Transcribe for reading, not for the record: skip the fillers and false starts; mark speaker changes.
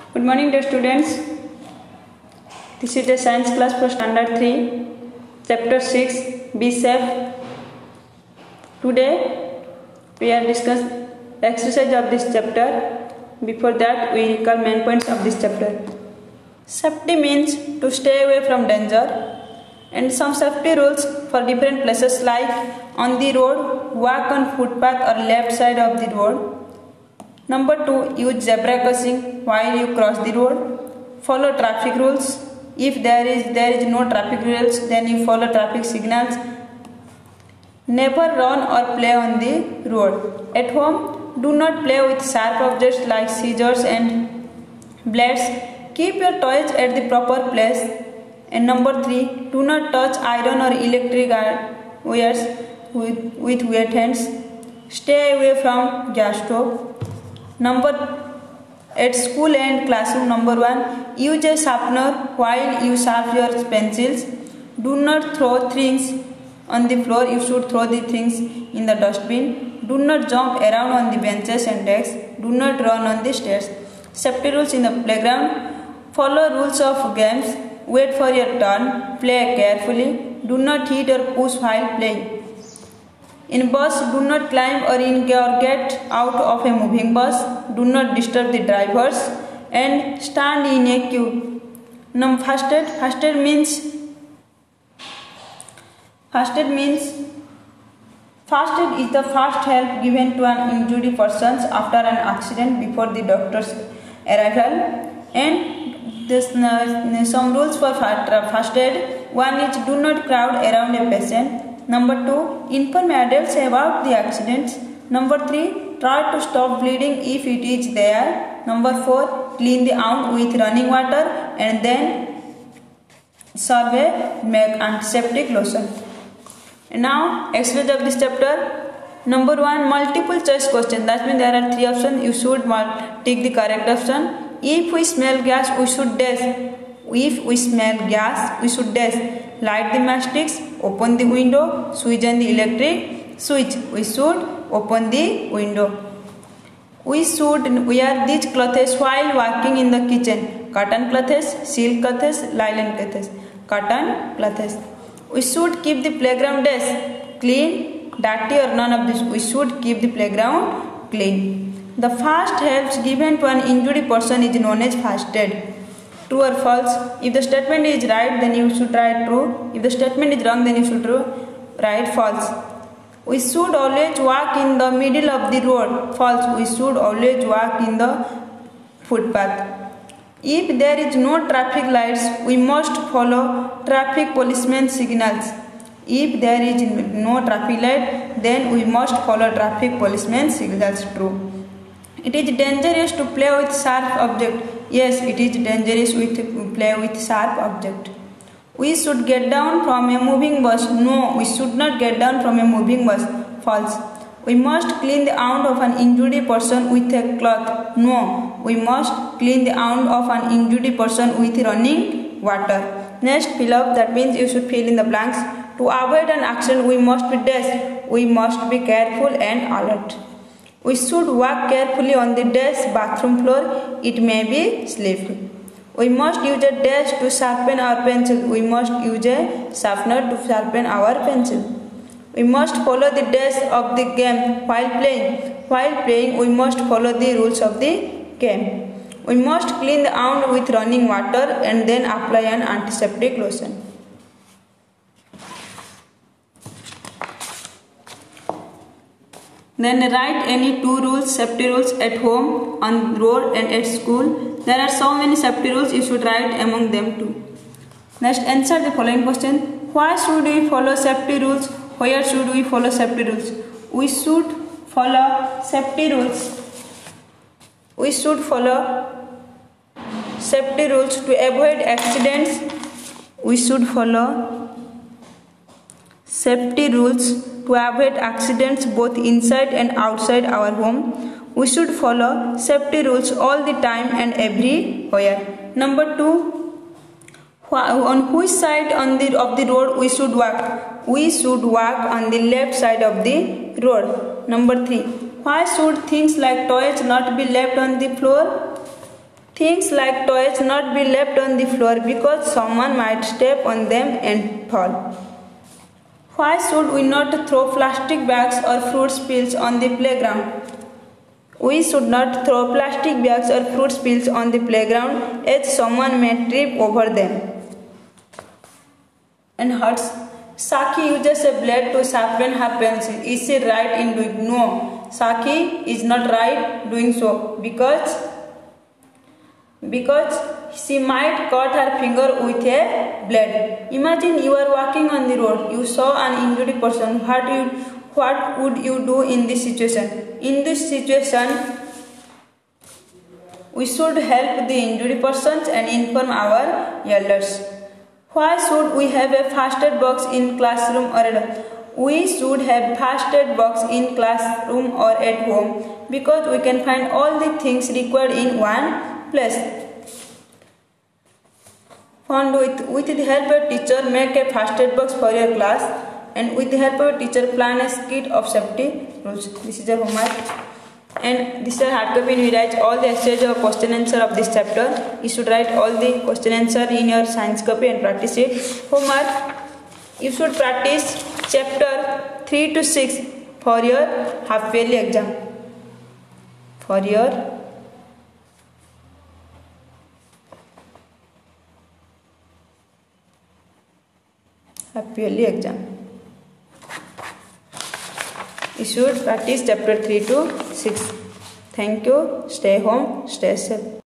Speaker 1: Good morning, dear students. This is the science class for standard 3, chapter 6, Be Safe. Today we are discussing exercise of this chapter. Before that, we recall main points of this chapter. Safety means to stay away from danger, and some safety rules for different places like on the road, walk on footpath or left side of the road. Number 2, use zebra crossing while you cross the road. Follow traffic rules. If there is no traffic rules, then you follow traffic signals. Never run or play on the road. At home, do not play with sharp objects like scissors and blades. Keep your toys at the proper place. And number 3, do not touch iron or electric wires with wet hands. Stay away from gas stove. At school and classroom, number 1, use a sharpener while you sharpen your pencils. Do not throw things on the floor. You should throw the things in the dustbin. Do not jump around on the benches and desks. Do not run on the stairs. Safety rules in the playground. Follow rules of games. Wait for your turn. Play carefully. Do not hit or push while playing. In bus, do not climb or get out of a moving bus. Do not disturb the drivers and stand in a queue. First aid means first aid is the first help given to an injured person after an accident before the doctor's arrival. And some rules for first aid. 1 is do not crowd around a patient. Number 2, inform adults about the accidents. Number 3, try to stop bleeding if it is there. Number 4, clean the wound with running water and then serve make antiseptic lotion. And now, exercise of this chapter. Number 1, multiple choice question. That means there are 3 options. You should take the correct option. If we smell gas, we should dash. If we smell gas, we should dash. Light the matchsticks, open the window, switch on the electric switch. We should open the window. We should wear these clothes while working in the kitchen. Cotton clothes, silk clothes, nylon clothes. Cotton clothes. We should keep the playground desk clean, dirty or none of this. We should keep the playground clean. The first helps given to an injured person is known as first aid. True or false? If the statement is right, then you should write true. If the statement is wrong, then you should write false. We should always walk in the middle of the road. False. We should always walk in the footpath. If there is no traffic lights, we must follow traffic policeman signals. If there is no traffic light, then we must follow traffic policeman signals. True. It is dangerous to play with sharp object. Yes, it is dangerous to play with sharp object. We should get down from a moving bus. No, we should not get down from a moving bus. False. We must clean the wound of an injured person with a cloth. No, we must clean the wound of an injured person with running water. Next, fill up. That means you should fill in the blanks. To avoid an accident, we must be dash. We must be careful and alert. We should walk carefully on the desk bathroom floor. It may be slippery. We must use a dash to sharpen our pencil. We must use a sharpener to sharpen our pencil. We must follow the dash of the game while playing. While playing, we must follow the rules of the game. We must clean the wound with running water and then apply an antiseptic lotion. Then write any 2 rules, safety rules at home, on road and at school. There are so many safety rules, you should write among them too. Next, answer the following question. Why should we follow safety rules? Where should we follow safety rules? We should follow safety rules. We should follow safety rules to avoid accidents. We should follow safety rules to avoid accidents both inside and outside our home. We should follow safety rules all the time and everywhere. Number 2, on which side of the road we should walk? We should walk on the left side of the road. Number 3, why should things like toys not be left on the floor? Things like toys not be left on the floor because someone might step on them and fall. Why should we not throw plastic bags or fruit peels on the playground? We should not throw plastic bags or fruit peels on the playground as someone may trip over them and hurts. Saki uses a blade to sharpen her pencil. Is she right in doing? No, Saki is not right doing so because she might cut her finger with a blade. Imagine you are walking on the road. You saw an injured person. What would you do in this situation? In this situation, we should help the injured persons and inform our elders. Why should we have a first aid box in classroom or at home? We should have first aid box in classroom or at home because we can find all the things required in one place. With the help of teacher, make a first aid box for your class, and with the help of teacher, plan a kit of safety rules. This is your homework, and this is a hard copy. We write all the essays or question answer of this chapter. You should write all the question answer in your science copy and practice it. Homework: you should practice chapter 3 to 6 for your half yearly exam. You should practice chapter 3 to 6. Thank you. Stay home, stay safe.